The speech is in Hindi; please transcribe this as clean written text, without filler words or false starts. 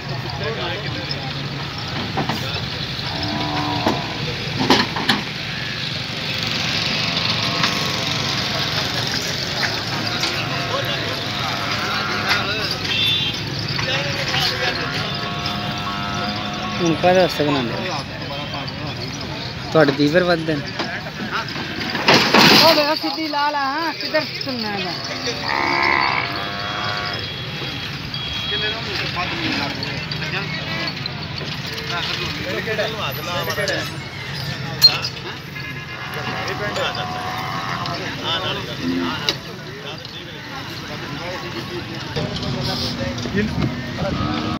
उनका रास्ता बना थोड़े दीवर वध सीधी लाल हाँ किधर सुनना है